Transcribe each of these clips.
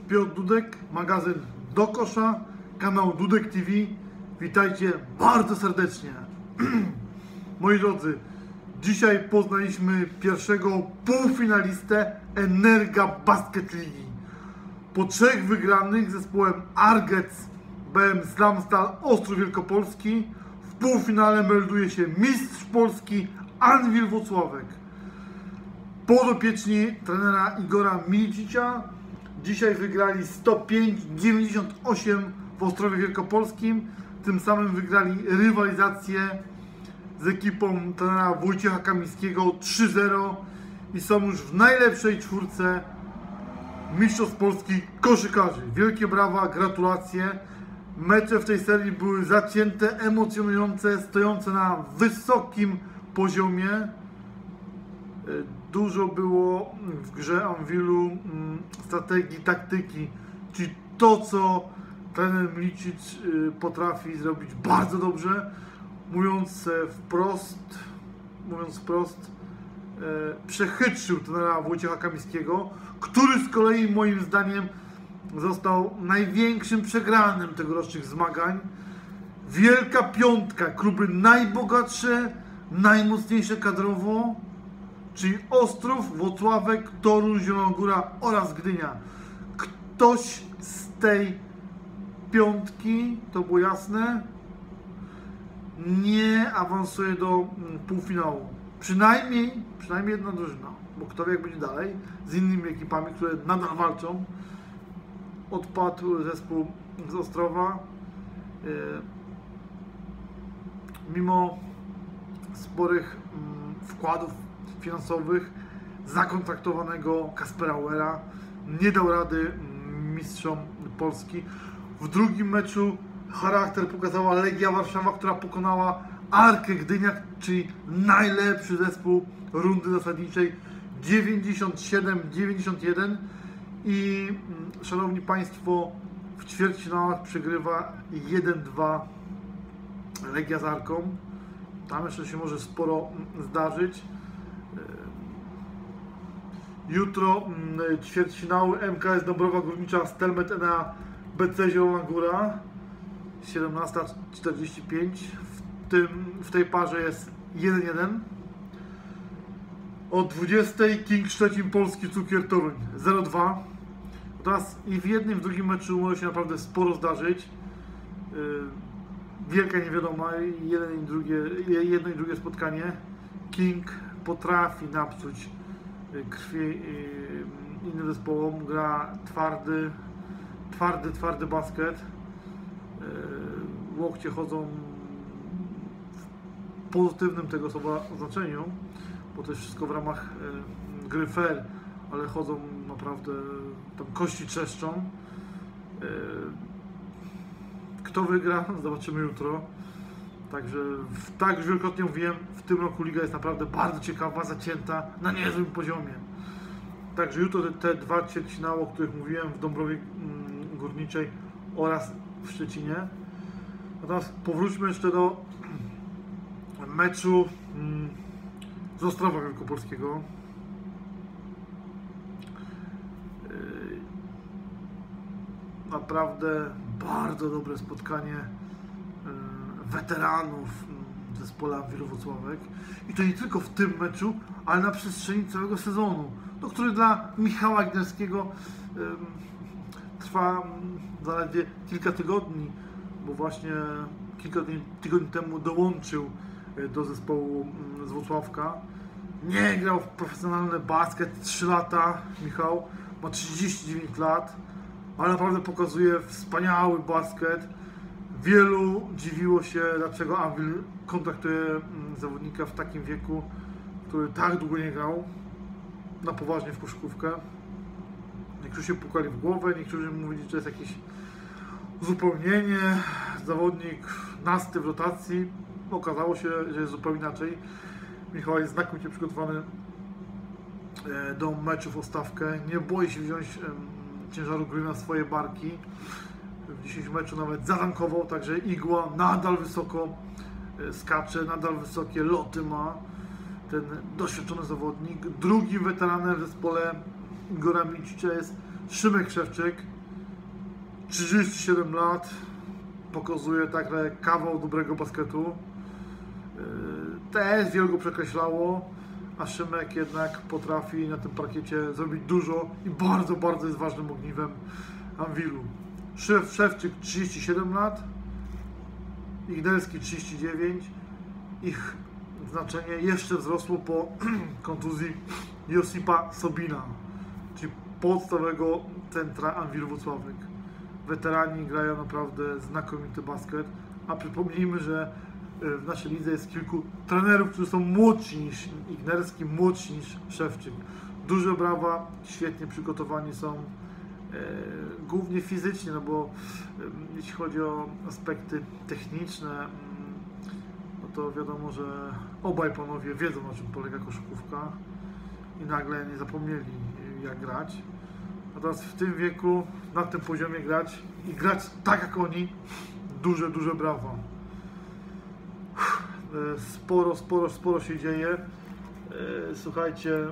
Piotr Dudek, magazyn Do Kosza, kanał Dudek TV. Witajcie bardzo serdecznie. Moi drodzy, dzisiaj poznaliśmy pierwszego półfinalistę Energa Basket Ligi. Po 3 wygranych zespołem Argec BM Slamstal Ostrów Wielkopolski w półfinale melduje się mistrz Polski Anwil Włocławek. Podopieczni trenera Igora Milicicia dzisiaj wygrali 105-98 w Ostrowie Wielkopolskim. Tym samym wygrali rywalizację z ekipą trenera Wojciecha Kamińskiego 3-0 i są już w najlepszej czwórce mistrzostw Polski koszykarzy. Wielkie brawa, gratulacje. Mecze w tej serii były zacięte, emocjonujące, stojące na wysokim poziomie. Dużo było w grze Anwilu strategii, taktyki, czyli to, co trener Milicic potrafi zrobić bardzo dobrze. Mówiąc wprost, przechytrzył trenera Wojciecha Kamińskiego, który z kolei moim zdaniem został największym przegranym tegorocznych zmagań. Wielka piątka, kluby najbogatsze, najmocniejsze kadrowo, czyli Ostrów, Włocławek, Toruń, Zielona Góra oraz Gdynia. Ktoś z tej piątki, to było jasne, nie awansuje do półfinału. Przynajmniej jedna drużyna, bo kto wie jak będzie dalej z innymi ekipami, które nadal walczą. Odpadł zespół z Ostrowa. Mimo sporych wkładów finansowych zakontraktowanego Kaspera Uera nie dał rady mistrzom Polski. W drugim meczu charakter pokazała Legia Warszawa, która pokonała Arkę Gdynia, czyli najlepszy zespół rundy zasadniczej 97-91 i szanowni Państwo, w ćwierćfinałach przegrywa 1-2 Legia z Arką. Tam jeszcze się może sporo zdarzyć. Jutro ćwierćfinały MKS Dąbrowa Górnicza Stelmet Enea BC Zielona Góra 17:45. W tej parze jest 1-1. O 20:00 King Szczecin Polski Cukier Toruń 0-2. Teraz i w jednym, i w drugim meczu może się naprawdę sporo zdarzyć. Wielka niewiadoma, jedno i drugie spotkanie. King potrafi napsuć krwi innym zespołom, gra twardy basket. Łokcie chodzą w pozytywnym tego słowa znaczeniu, bo to jest wszystko w ramach gry fair, ale chodzą naprawdę, tam kości trzeszczą. Kto wygra, zobaczymy jutro. Także, tak już wielokrotnie mówiłem, w tym roku liga jest naprawdę bardzo ciekawa, zacięta, na niezłym poziomie. Także jutro te dwa ćwierćfinały, o których mówiłem, w Dąbrowie Górniczej oraz w Szczecinie. Natomiast powróćmy jeszcze do meczu z Ostrowa Wielkopolskiego. Naprawdę bardzo dobre spotkanie weteranów zespołu Anwilu Włocławek. I to nie tylko w tym meczu, ale na przestrzeni całego sezonu, który dla Michała Gnerskiego trwa zaledwie kilka tygodni, bo właśnie kilka tygodni temu dołączył do zespołu z Włocławka. Nie grał w profesjonalny basket 3 lata. Michał ma 39 lat, ale naprawdę pokazuje wspaniały basket. Wielu dziwiło się, dlaczego Anwil kontraktuje zawodnika w takim wieku, który tak długo nie grał na poważnie w koszykówkę. Niektórzy się pukali w głowę, niektórzy mówili, że to jest jakieś uzupełnienie, zawodnik nasty w rotacji. Okazało się, że jest zupełnie inaczej. Michał jest znakomicie przygotowany do meczów o stawkę. Nie boi się wziąć ciężaru gry na swoje barki. W dzisiejszym meczu nawet zatankował, także igła nadal wysoko skacze, nadal wysokie loty ma ten doświadczony zawodnik. Drugim weteranem w zespole Igora Milicicia jest Szymek Szewczyk, 37 lat, pokazuje także kawał dobrego basketu. Też wiele go przekreślało, a Szymek jednak potrafi na tym parkiecie zrobić dużo i bardzo, bardzo jest ważnym ogniwem Anwilu. Szewczyk 37 lat, Ignerski 39. Ich znaczenie jeszcze wzrosło po kontuzji Josipa Sobina, czyli podstawowego centra Anwilu Włocławek. Weterani grają naprawdę znakomity basket, a przypomnijmy, że w naszej lidze jest kilku trenerów, którzy są młodsi niż Ignerski, młodsi niż Szewczyk. Duże brawa, świetnie przygotowani są, głównie fizycznie, no bo jeśli chodzi o aspekty techniczne, no to wiadomo, że obaj panowie wiedzą, na czym polega koszykówka i nagle nie zapomnieli, jak grać. Natomiast w tym wieku, na tym poziomie grać i grać tak jak oni, duże brawa. Sporo się dzieje. Słuchajcie,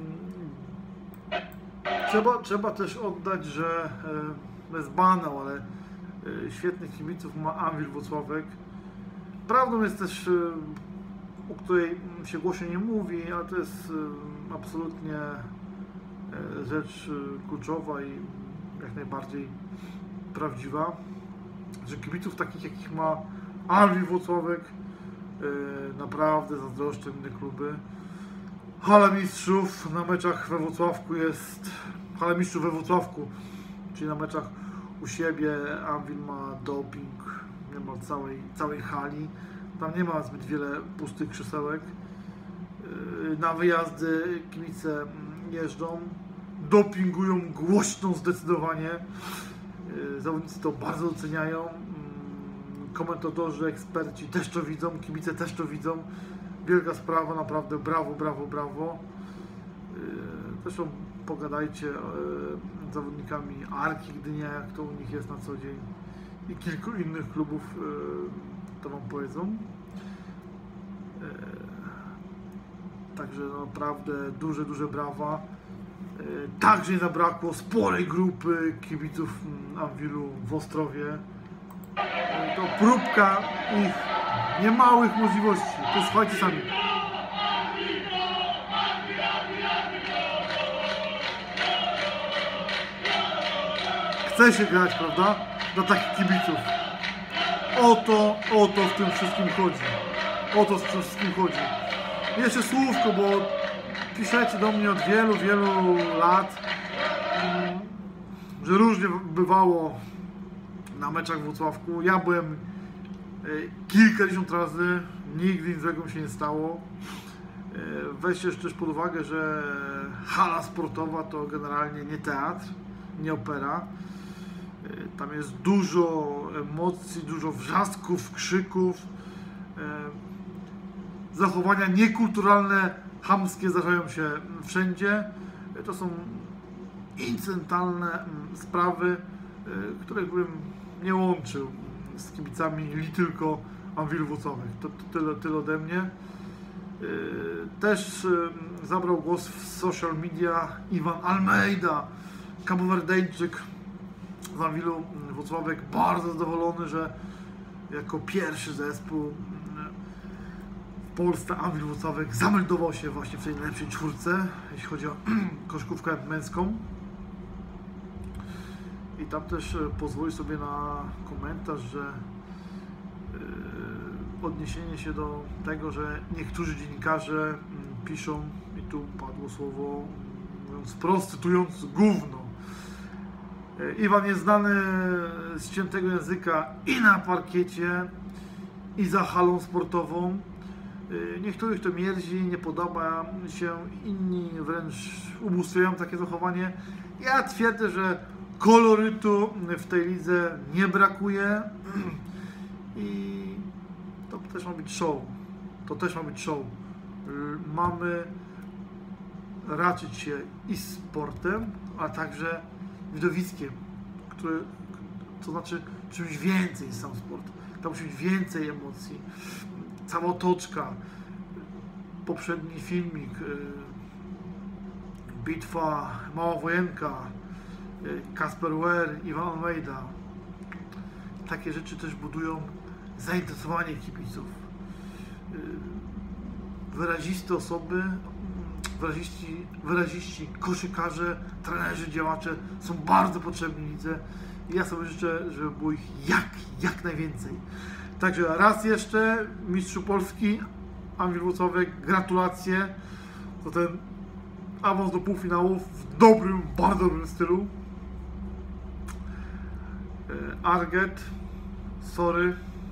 trzeba też oddać, że jest banał, ale świetnych kibiców ma Anwil Włocławek. Prawdą jest też, o której się głośno nie mówi, ale to jest absolutnie rzecz kluczowa i jak najbardziej prawdziwa, że kibiców takich, jakich ma Anwil Włocławek, naprawdę zazdroszczą inne kluby. Hala Mistrzów na meczach we Włocławku jest... Hala Mistrzów we Włocławku, czyli na meczach u siebie Anwil ma doping, nie ma całej hali. Tam nie ma zbyt wiele pustych krzesełek. Na wyjazdy kibice jeżdżą, dopingują głośno zdecydowanie. Zawodnicy to bardzo doceniają. Komentatorzy, eksperci też to widzą, kibice też to widzą. Wielka sprawa, naprawdę brawo. Zresztą pogadajcie z zawodnikami Arki Gdynia, jak to u nich jest na co dzień, i kilku innych klubów, to wam powiedzą. Także naprawdę duże brawa. Także nie zabrakło sporej grupy kibiców Anwilu w Ostrowie. To próbka ich niemałych możliwości. Posłuchajcie sami. Chce się grać, prawda? Dla takich kibiców. O to w tym wszystkim chodzi. O to w tym wszystkim chodzi. Jeszcze słówko, bo piszecie do mnie od wielu lat, że różnie bywało na meczach w Włocławku. Ja byłem kilkadziesiąt razy, nigdy nic złego mi się nie stało. Weźcie też pod uwagę, że hala sportowa to generalnie nie teatr, nie opera. Tam jest dużo emocji, dużo wrzasków, krzyków. Zachowania niekulturalne, chamskie zdarzają się wszędzie. To są incydentalne sprawy, których bym nie łączył z kibicami li tylko Anwilu Włocławek. To tyle ode mnie. Też zabrał głos w social media Iwan Almeida, Kabowerdeńczyk z Anwilu Włocławek, bardzo zadowolony, że jako pierwszy zespół w Polsce Anwil Włocławek zameldował się właśnie w tej najlepszej czwórce, jeśli chodzi o koszykówkę męską. I tam też pozwoli sobie na komentarz, że odniesienie się do tego, że niektórzy dziennikarze piszą, i tu padło słowo, mówiąc wprost, cytując, gówno. Iwan jest znany z ciętego języka i na parkiecie, i za halą sportową. Niektórych to mierzi, nie podoba się, inni wręcz ubóstwiają takie zachowanie. Ja twierdzę, że kolorytu w tej lidze nie brakuje i to też ma być show. To też ma być show. Mamy raczyć się i sportem, a także widowiskiem, to znaczy czymś więcej niż sam sport. Tam musi być więcej emocji. Cała otoczka, poprzedni filmik, bitwa Mała Wojenka, Kasper Wehr, Iwan Almeida. Takie rzeczy też budują zainteresowanie kibiców. Wyraziste osoby, wyraziści, koszykarze, trenerzy, działacze są bardzo potrzebni lidze i ja sobie życzę, żeby było ich jak najwięcej. Także raz jeszcze mistrzu Polski, Anwil Włocławek, gratulacje za ten awans do półfinałów w dobrym, bardzo dobrym stylu. Arget, sorry,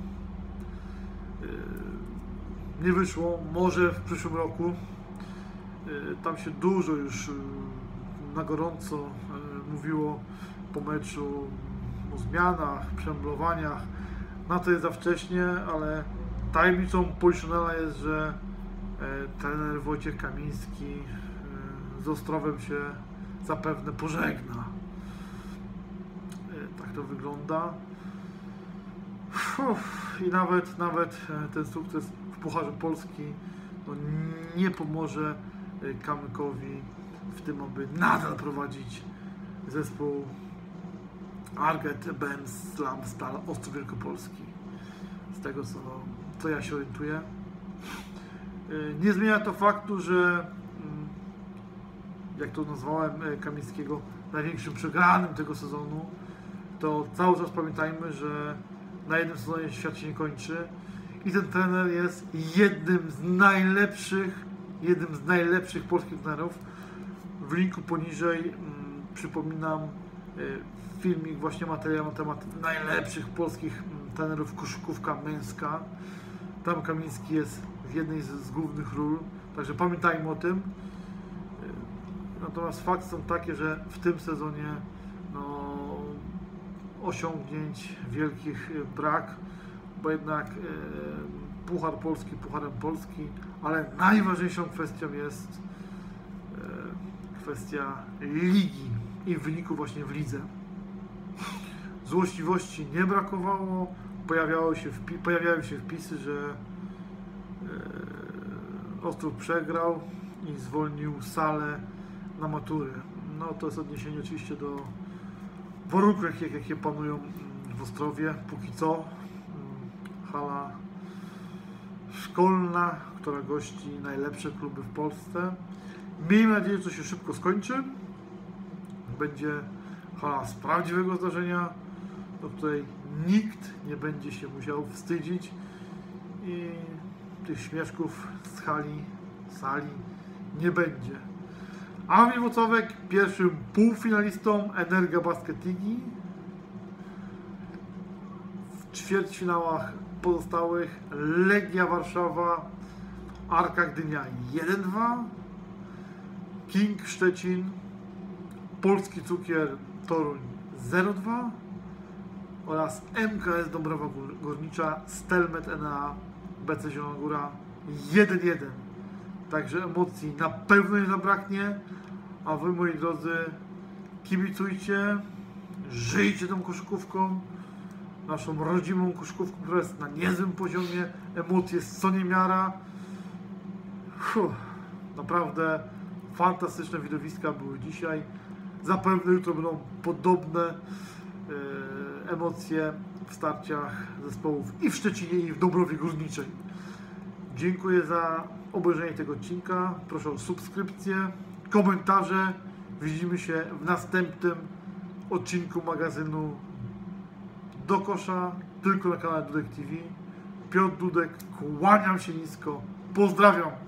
nie wyszło, może w przyszłym roku. Tam się dużo już na gorąco mówiło po meczu o zmianach, przemblowaniach. Na to jest za wcześnie, ale tajemnicą Poliszynela jest, że trener Wojciech Kamiński z Ostrowem się zapewne pożegna. Tak to wygląda. I nawet ten sukces w Pucharze Polski no, nie pomoże Kamykowi w tym, aby nadal prowadzić zespół Arget BM Slam Stal Ostrów Wielkopolski. Z tego co ja się orientuję. Nie zmienia to faktu, że jak to nazwałem Kamińskiego, największym przegranym tego sezonu, to cały czas pamiętajmy, że na jednym sezonie świat się nie kończy i ten trener jest jednym z najlepszych polskich trenerów. W linku poniżej przypominam filmik, właśnie materiał na temat najlepszych polskich trenerów koszykówka męska. Tam Kamiński jest w jednej z głównych ról, także pamiętajmy o tym. Natomiast fakty są takie, że w tym sezonie no, osiągnięć wielkich brak, bo jednak Puchar Polski Pucharem Polski, ale najważniejszą kwestią jest kwestia ligi i wyniku właśnie w lidze. Złośliwości nie brakowało, pojawiały się wpisy, że Ostrów przegrał i zwolnił salę na matury. No to jest odniesienie oczywiście do warunków, jakie panują w Ostrowie. Póki co hala szkolna, która gości najlepsze kluby w Polsce. Miejmy nadzieję, że to się szybko skończy. Będzie hala z prawdziwego zdarzenia, do której nikt nie będzie się musiał wstydzić i tych śmieszków z sali nie będzie. Anwil Włocławek pierwszym półfinalistą Energa Basket Ligi. W ćwierćfinałach pozostałych Legia Warszawa, Arka Gdynia 1-2, King Szczecin, Polski Cukier Toruń 0-2 oraz MKS Dąbrowa Górnicza, Stelmet Enea, BC Zielona Góra 1-1. Także emocji na pewno nie zabraknie, a wy, moi drodzy, kibicujcie, żyjcie tą koszykówką, naszą rodzimą koszykówką, która jest na niezłym poziomie, emocje z co niemiara. Naprawdę fantastyczne widowiska były dzisiaj. Zapewne jutro będą podobne emocje w starciach zespołów i w Szczecinie, i w Dąbrowie Górniczej. Dziękuję za obejrzenie tego odcinka. Proszę o subskrypcję, komentarze. Widzimy się w następnym odcinku magazynu Do Kosza, tylko na kanale Dudek TV. Piotr Dudek, kłaniam się nisko. Pozdrawiam.